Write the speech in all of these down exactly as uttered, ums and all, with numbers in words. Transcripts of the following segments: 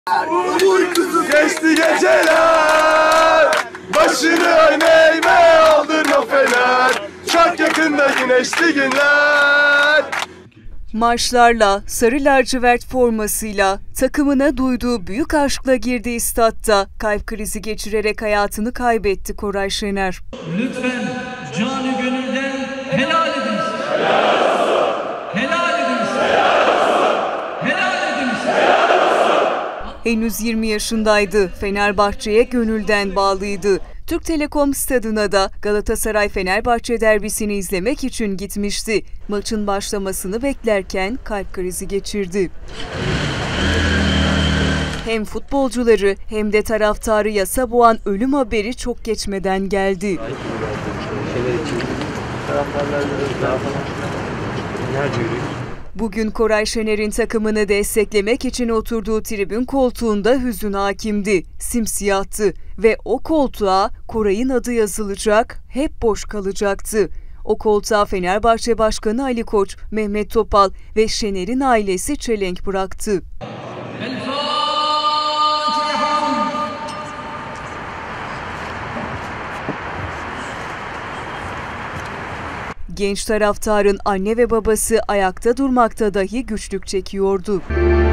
Uykusuz geçti geceler, başını ön eğme aldın o fener, çok yakında güneşli günler. Marşlarla, sarı lacivert formasıyla, takımına duyduğu büyük aşkla girdiği statta kalp krizi geçirerek hayatını kaybetti Koray Şener. Lütfen canı gönülden helal ediniz. Helal olsun. Helal ediniz. Helal olsun. Helal ediniz. Helal olsun. Henüz yirmi yaşındaydı. Fenerbahçe'ye gönülden bağlıydı. Türk Telekom stadına da Galatasaray-Fenerbahçe derbisini izlemek için gitmişti. Maçın başlamasını beklerken kalp krizi geçirdi. Hem futbolcuları hem de taraftarı yasa boğan ölüm haberi çok geçmeden geldi. Bugün Koray Şener'in takımını desteklemek için oturduğu tribün koltuğunda hüzün hakimdi. Simsiyahtı ve o koltuğa Koray'ın adı yazılacak, hep boş kalacaktı. O koltuğa Fenerbahçe Başkanı Ali Koç, Mehmet Topal ve Şener'in ailesi çelenk bıraktı. Genç taraftarın anne ve babası ayakta durmakta dahi güçlük çekiyordu.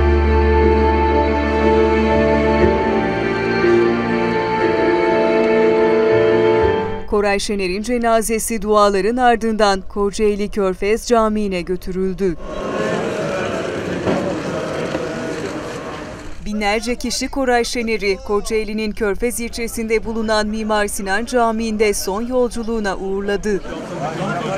Koray Şener'in cenazesi duaların ardından Kocaeli Körfez Camii'ne götürüldü. Binlerce kişi Koray Şener'i Kocaeli'nin Körfez ilçesinde bulunan Mimar Sinan Camii'nde son yolculuğuna uğurladı.